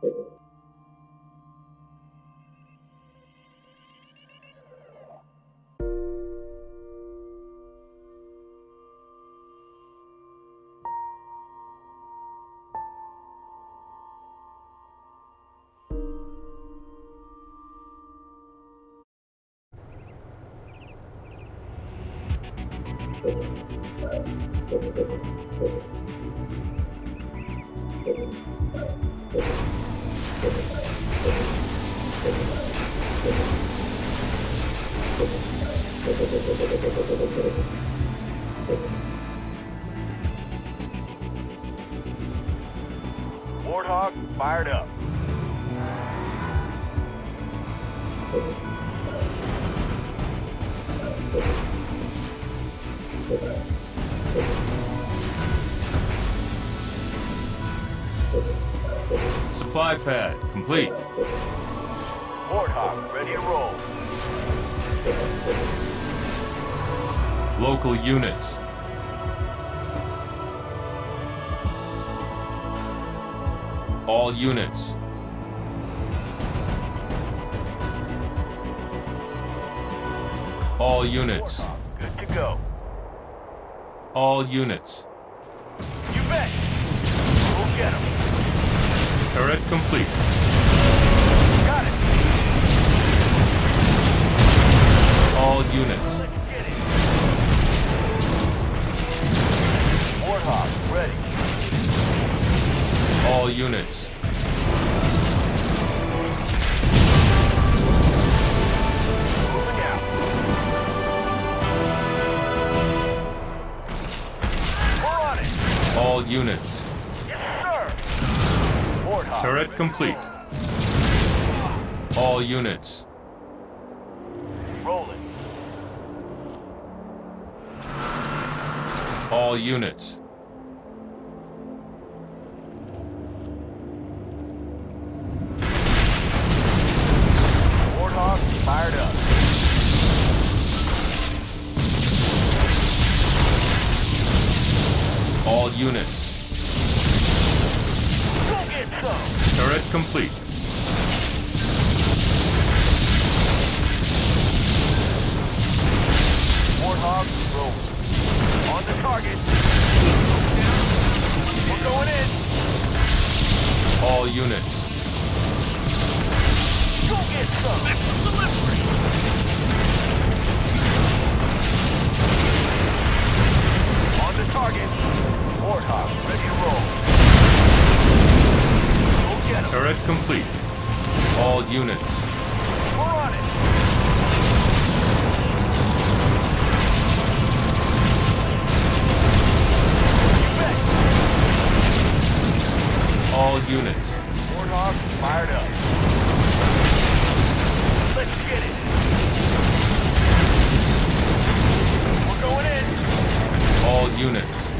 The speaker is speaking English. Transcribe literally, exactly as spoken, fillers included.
Warthog fired up. Supply pad complete. Warthog ready to roll. Local units. All units. All units. Warthog good to go. All units. You bet. We'll get him. Turret complete. Got it. All units. Let's get it. Warthog ready. All units. Moving out. We're on it. All units. Yes, sir. Warthog. Turret complete. All units. Rolling. All units. Warthog fired up. All units. Go get some. Turret complete. Warthog rolling. On the target. We're going in. All units. Go get some. Missile delivery. On the target. Warthog ready to roll. Go get him. Turret complete. All units. We're on it. You bet. All units. Warthog fired up. Let's get it. We're going in. All units.